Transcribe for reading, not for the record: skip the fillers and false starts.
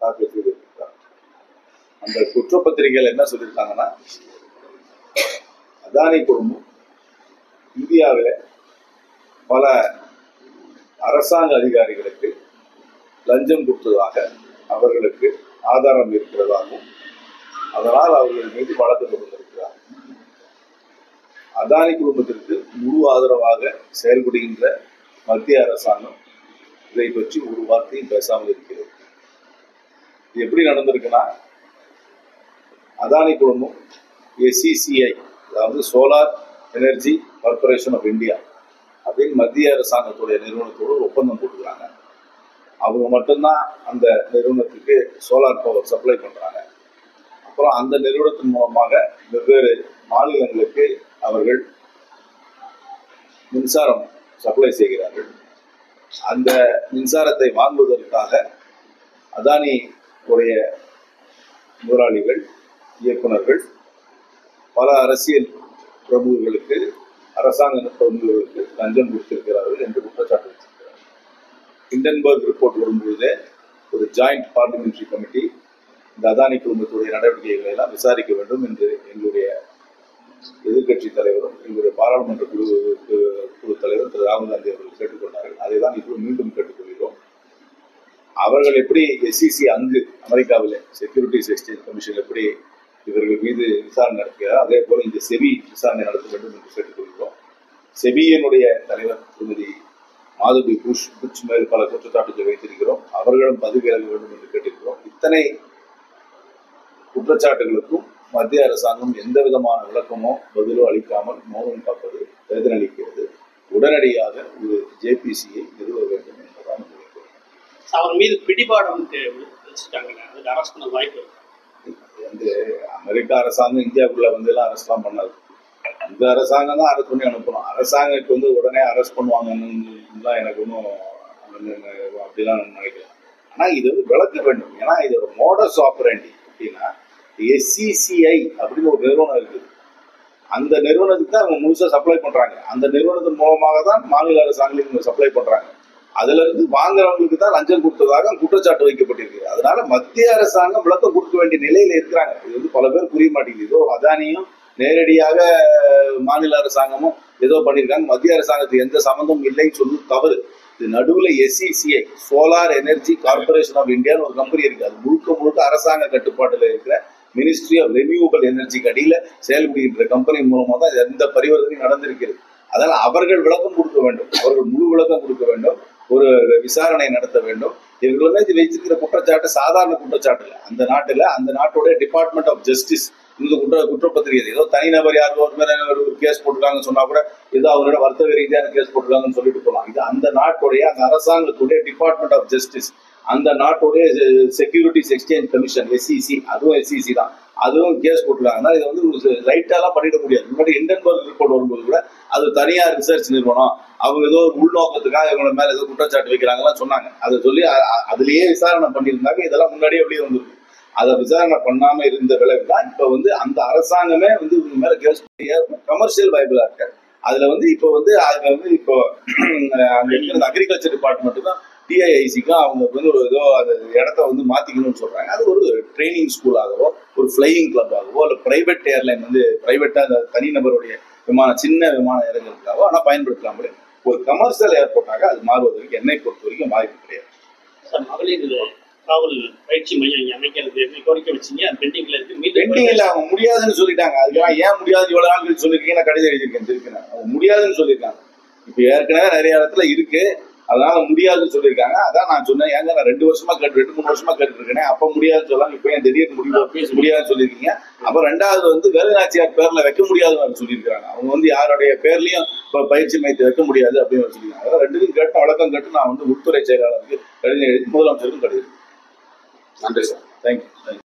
தாக்கல் செய்திருக்கிறார். அந்த குற்றப்பத்திரிகைகள் என்ன சொல்லியிருக்காங்கன்னா, அதானி குழுமம் இந்தியாவில் பல அரசாங்க அதிகாரிகளுக்கு லஞ்சம் கொடுத்ததாக அவர்களுக்கு ஆதாரம் இருக்கிறதாகவும், அதனால் அவர்கள் மீது வழக்கு தொடர்ந்திருக்கிறார். அதானி குழுமத்திற்கு முழு ஆதரவாக செயல்படுகின்ற மத்திய அரசாங்கம் இதை பற்றி ஒரு வார்த்தையும் பேசாமல் இருக்கிறது. இது எப்படி நடந்திருக்குன்னா, அதானி குழுமம் SECI, அதாவது solar energy corporation of India அப்படின்னு மத்திய அரசாங்கத்துடைய நிறுவனத்தோடு ஒரு ஒப்பந்தம் போட்டுக்கிறாங்க. அவங்க மட்டும்தான் அந்த நிறுவனத்துக்கு சோலார் பவர் சப்ளை பண்றாங்க. அப்புறம் அந்த நிறுவனத்தின் மூலமாக வெவ்வேறு மாநிலங்களுக்கு அவர்கள் மின்சாரம் சப்ளை செய்கிறார்கள். அந்த மின்சாரத்தை வாங்குவதற்காக அதானி உடைய முதலாளிகள், இயக்குநர்கள் பல அரசியல் பிரமுகர்களுக்கு, அரசாங்க பிரமுகர்களுக்கு லஞ்சம் கொடுத்திருக்கிறார்கள் என்று குற்றச்சாட்டு வச்சிருக்கிறார். ஹிண்டன்பர்க் ரிப்போர்ட் வரும்பொழுதே ஒரு ஜாயிண்ட் பார்லிமெண்டரி கமிட்டி இந்த அதானி குழுமத்துடைய நடவடிக்கைகளை எல்லாம் விசாரிக்க வேண்டும் என்று எங்களுடைய எதிர்கட்சி தலைவரும் எங்களுடைய பாராளுமன்ற குழு தலைவர் திரு ராகுல் காந்தி அவர்கள் கேட்டுக்கொண்டார்கள். அதை தான் இப்போது மீண்டும் கேட்டுக்கொள்கிறோம். அவர்கள் எப்படி SEC அங்கு அமெரிக்காவில் செக்யூரிட்டிஸ் எக்ஸ்சேஞ்ச் கமிஷன் எப்படி இவர்கள் மீது விசாரணை நடத்துகிறார், அதே போல இந்த செபி விசாரணை நடத்த வேண்டும் என்று கேட்டுக்கொள்கிறோம். செபியினுடைய தலைவர் திருமதி மாதவி புஷ் மேல் பல குற்றச்சாட்டுகளை வைத்திருக்கிறோம். அவர்களும் பதவி விலக வேண்டும் என்று கேட்டிருக்கிறோம். இத்தனை குற்றச்சாட்டுகளுக்கும் மத்திய அரசாங்கம் எந்த விதமான விளக்கமோ பதிலோ அளிக்காமல் மௌனம் காப்பது வேதனை அளிக்கிறது. உடனடியாக ஒரு JPCயை நிறுவ வேண்டும் என்பதான் அவர் மீது பிடிபாடம் அரெஸ்ட் பண்ண வாய்ப்பு வந்து அமெரிக்க அரசாங்கம் இந்தியாவுக்குள்ள வந்து எல்லாம் அரெஸ்ட்லாம் பண்ணாது. அந்த அரசாங்கம் தான் அரெஸ்ட் பண்ணி அனுப்பணும். அரசாங்கத்துக்கு வந்து உடனே அரெஸ்ட் பண்ணுவாங்கன்னு எனக்கு ஒன்றும் அப்படிலாம் நினைக்கலாம். ஆனா இது வந்து விளக்க வேண்டும். ஏன்னா இதோட மோடஸ் ஆப்பரேண்டி அப்படின்னா SECI அப்படின்னு ஒரு நிறுவனம் இருக்குது. அந்த நிறுவனத்துக்கு தான் அவங்க முழுசா சப்ளை பண்றாங்க. அந்த நிறுவனத்தின் மூலமாக தான் மாநில அரசாங்கங்களுக்கு சப்ளை பண்றாங்க. அதுல இருந்து வாங்குறவங்களுக்கு தான் லஞ்சம் கொடுத்ததாக குற்றச்சாட்டு வைக்கப்பட்டிருக்கு. அதனால மத்திய அரசாங்கம் விளக்கம் கொடுக்க வேண்டிய நிலையில இருக்கிறாங்க. இது வந்து பல பேர் புரிய மாட்டேங்குது. ஏதோ அதானியும் நேரடியாக மாநில அரசாங்கமும் ஏதோ பண்ணியிருக்காங்க, மத்திய அரசாங்கத்துக்கு எந்த சம்பந்தமும் இல்லைன்னு சொல்லுவது தவறு. இது நடுவில் SECI solar energy corporation of இந்தியான்னு ஒரு கம்பெனி இருக்கு. அது முழுக்க அரசாங்க கட்டுப்பாட்டில் இருக்கிற மினிஸ்ட்ரி ஆஃப் ரெனியூவபிள் எனர்ஜிக்கு அடியில் செயல்படுகின்ற கம்பெனி மூலமாக தான் எந்த பரிவர்த்தனையும் நடந்திருக்கிறது. அதனால் அவர்கள் விளக்கம் கொடுக்க வேண்டும். அவர்கள் முழு விளக்கம் கொடுக்க வேண்டும். ஒரு விசாரணை நடத்த வேண்டும். இவர்களுமே இது வைத்திருக்கிற குற்றச்சாட்டு சாதாரண குற்றச்சாட்டு இல்லை. அந்த நாட்டுடைய டிபார்ட்மெண்ட் ஆஃப் ஜஸ்டிஸ் இந்த குற்றப்பத்திரிகை ஏதோ தனிநபர் யாரோ ஒரு கேஸ் போட்டுருக்காங்கன்னு சொன்னா கூட ஏதோ அவரோட வர்த்தக ரீதியான கேஸ் போட்டுருக்காங்கன்னு சொல்லிட்டு போகலாம். இது அந்த நாட்டுடைய அந்த அரசாங்கத்துடைய டிபார்ட்மெண்ட் ஆஃப் ஜஸ்டிஸ், அந்த நாட்டுடைய செக்யூரிட்டிஸ் எக்ஸ்சேஞ்ச் கமிஷன் SEC, அதுவும் SEC தான், அதுவும் கேஸ் போட்டுருக்காங்கன்னா இதை வந்து லைட்டாலாம் பண்ணிட முடியாது. முன்னாடி ஹிண்டன்பர்க் ரிப்போர்ட் வரும்போது கூட அது தனியார் ரிசர்ச் நிறுவனம், அவங்க ஏதோ ஒரு உள்நோக்கத்துக்காக இவங்க மேல ஏதோ குற்றச்சாட்டு வைக்கிறாங்கலாம் சொன்னாங்க. அதை சொல்லி அதுலயே விசாரணை பண்ணியிருந்தாங்க. இதெல்லாம் முன்னாடியே வெளியே வந்துருக்கு. அதை விசாரணை பண்ணாம இருந்த விளைவு தான் இப்ப வந்து அந்த அரசாங்கமே வந்து இவங்க மேல கேஸ் கமர்ஷியல் வைபிளா இருக்காரு. அதுல வந்து இப்போ வந்து அதுல வந்து இப்போ அங்க இருக்கிற அக்ரிகல்ச்சர் டிபார்ட்மெண்ட் தான் TIICக்கும் அவங்க வந்து ஒரு ஏதோ அந்த இடத்த வந்து மாத்திக்கணும்னு சொல்றாங்க. அது ஒரு ட்ரைனிங் ஸ்கூலாகவோ ஒரு ஃபிளையிங் கிளப்பாகவோ இல்லை பிரைவேட் ஏர்லைன் வந்து பிரைவேட்டா தனிநபருடைய சின்ன விமான இறங்குறதுக்காகவோ ஆனால் பயன்படுத்தலாமே. ஒரு கமர்ஷியல் ஏர்போர்ட்டாக அது மாறுவதற்கு என்னை பொறுத்த வரைக்கும் வாய்ப்பு கிடையாது. மகளிர் காவல் பயிற்சி மையம் அமைக்கிறது கோரிக்கை வச்சீங்க, பெண்டிங்ல இருக்கு. பெண்டிங்ல அவங்க முடியாதுன்னு சொல்லிட்டாங்க. அதுக்காக ஏன் முடியாது இவ்வளவு நாள் சொல்லிருக்கீங்க, நான் கடிதம் எழுதியிருக்கேன் திருப்பினேன். அவங்க முடியாதுன்னு சொல்லியிருக்காங்க. இப்ப ஏற்கனவே நிறைய இடத்துல இருக்கு, அதனால முடியாதுன்னு சொல்லியிருக்காங்க. அதான் நான் சொன்னேன், ஏங்க நான் 2 வருஷமா 2-3 வருஷமா கேட்டு இருக்கேன், அப்ப முடியாதுன்னு சொல்லலாம், இப்ப ஏன் திடீர்னு முடியாதுன்னு சொல்லியிருக்கீங்க. அப்ப 2வது வந்து வேலுநாச்சியார் பேர்ல வைக்க முடியாதுன்னு சொல்லியிருக்காங்க. அவங்க வந்து யாருடைய பேர்லயும் இப்ப பயிற்சி மையத்தை வைக்க முடியாது அப்படின்னு சொல்லியிருக்காங்க. அதான் 2க்கும் கேட்டு வழக்கம் கேட்டு நான் வந்து உள்துறை செயலாளருக்கு கடிதம் எழுதி முதலமைச்சருக்கும் கடிதம். நன்றி சார். தேங்க்யூ.